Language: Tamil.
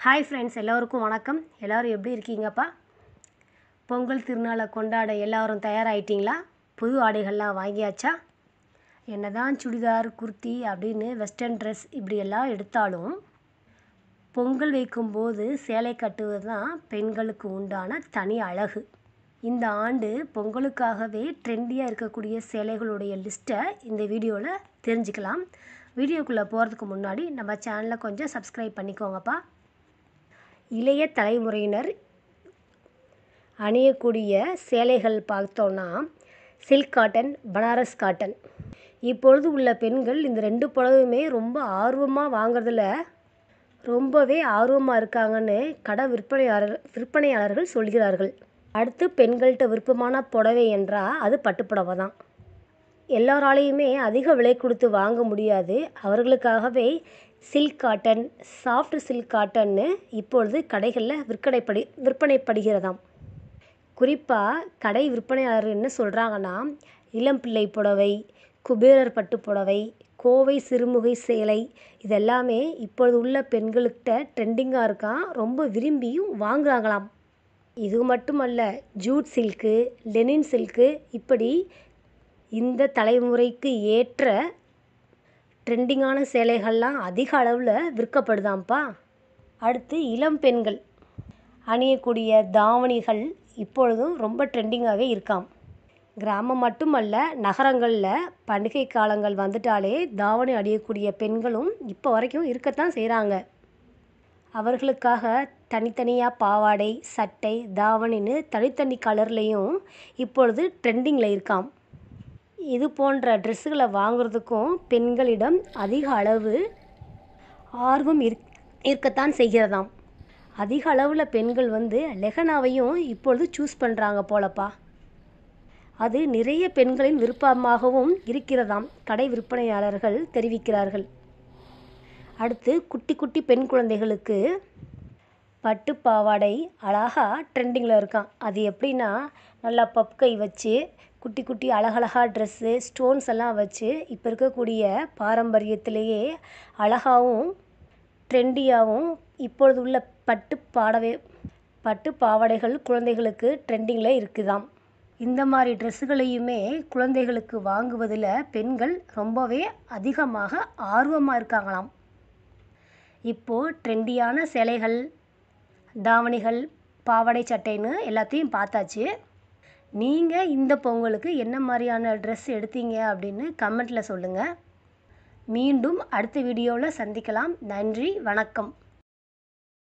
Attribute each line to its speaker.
Speaker 1: ஹாய் ஃப்ரெண்ட்ஸ், எல்லோருக்கும் வணக்கம். எல்லோரும் எப்படி இருக்கீங்கப்பா? பொங்கல் திருநாளை கொண்டாட எல்லோரும் தயாராகிட்டிங்களா? புது ஆடைகள்லாம் வாங்கியாச்சா? என்னதான் சுடிதார், குர்த்தி அப்படின்னு வெஸ்டர்ன் ட்ரெஸ் இப்படியெல்லாம் எடுத்தாலும் பொங்கல் வைக்கும்போது சேலை கட்டுவது தான் பெண்களுக்கு உண்டான தனி அழகு. இந்த ஆண்டு பொங்கலுக்காகவே ட்ரெண்டியாக இருக்கக்கூடிய சேலைகளுடைய லிஸ்ட்டை இந்த வீடியோவில் தெரிஞ்சுக்கலாம். வீடியோக்குள்ளே போகிறதுக்கு முன்னாடி நம்ம சேனலை கொஞ்சம் சப்ஸ்கிரைப் பண்ணிக்கோங்கப்பா. இளைய தலைமுறையினர் அணியக்கூடிய சேலைகள் பார்த்தோன்னா சில்க் காட்டன், பனாரஸ் காட்டன். இப்பொழுது உள்ள பெண்கள் இந்த 2 புடவையுமே ரொம்ப ஆர்வமாக வாங்குறதுல ரொம்பவே ஆர்வமாக இருக்காங்கன்னு கடை விற்பனையாளர்கள் சொல்கிறார்கள். அடுத்து பெண்கள்கிட்ட விருப்பமான புடவை என்றால் அது பட்டுப்புடவை தான். எல்லாராலையுமே அதிக விலை கொடுத்து வாங்க முடியாது. அவர்களுக்காகவே சில்க் காட்டன், சாஃப்ட் சில்க் காட்டன்னு இப்பொழுது கடைகளில் விற்பனைப்படுகிறதாம். குறிப்பாக கடை விற்பனையாளர் என்ன சொல்கிறாங்கன்னா, இளம்பிள்ளை புடவை, குபேரர் பட்டு புடவை, கோவை சிறுமுகை சேலை இதெல்லாமே இப்பொழுது உள்ள பெண்கள்கிட்ட ட்ரெண்டிங்காக இருக்கான். ரொம்ப விரும்பியும் வாங்குறாங்களாம். இது மட்டுமல்ல, ஜூட் சில்க்கு, லெனின் சில்க்கு இப்படி இந்த தலைமுறைக்கு ஏற்ற ட்ரெண்டிங்கான சேலைகள்லாம் அதிக அளவில் விற்கப்படுதாம்ப்பா. அடுத்து இளம் பெண்கள் அணியக்கூடிய தாவணிகள் இப்பொழுதும் ரொம்ப ட்ரெண்டிங்காகவே இருக்காம். கிராமம் மட்டுமல்ல, நகரங்களில் பண்டிகை காலங்கள் வந்துட்டாலே தாவணி அணியக்கூடிய பெண்களும் இப்போ வரைக்கும் இருக்கத்தான் செய்கிறாங்க. அவர்களுக்காக தனித்தனியாக பாவாடை, சட்டை, தாவணின்னு தனித்தனி கலர்லேயும் இப்பொழுது ட்ரெண்டிங்கில் இருக்காம். இது போன்ற ட்ரெஸ்ஸுகளை வாங்குறதுக்கும் பெண்களிடம் அதிக அளவு ஆர்வம் இருக்கத்தான் செய்கிறதாம். அதிக அளவில் பெண்கள் லெஹனாவையும் இப்பொழுது சூஸ் பண்ணுறாங்க போலப்பா. அது நிறைய பெண்களின் விருப்பமாகவும் இருக்கிறதாம், கடை விற்பனையாளர்கள் தெரிவிக்கிறார்கள். அடுத்து குட்டி குட்டி பெண் குழந்தைகளுக்கு பட்டு பாவாடை அழகாக ட்ரெண்டிங்கில் இருக்கான். அது எப்படின்னா, நல்லா பப்கை வச்சு குட்டி குட்டி அழகழகாக ட்ரெஸ்ஸு, ஸ்டோன்ஸ் எல்லாம் வச்சு இப்போ இருக்கக்கூடிய பாரம்பரியத்திலேயே அழகாகவும் ட்ரெண்டியாகவும் இப்பொழுது உள்ள பட்டு பாவாடைகள் குழந்தைகளுக்கு ட்ரெண்டிங்கில் இருக்குதாம். இந்த மாதிரி ட்ரெஸ்ஸுகளையுமே குழந்தைகளுக்கு வாங்குவதில் பெண்கள் ரொம்பவே அதிகமாக ஆர்வமாக இருக்காங்களாம். இப்போது ட்ரெண்டியான சேலைகள், தாவணிகள், பாவாடை சட்டைன்னு எல்லாத்தையும் பார்த்தாச்சு. நீங்கள் இந்த பொங்கலுக்கு என்ன மாதிரியான ட்ரெஸ் எடுத்தீங்க அப்படின்னு கமெண்ட்டில் சொல்லுங்கள். மீண்டும் அடுத்த வீடியோவில் சந்திக்கலாம். நன்றி, வணக்கம்.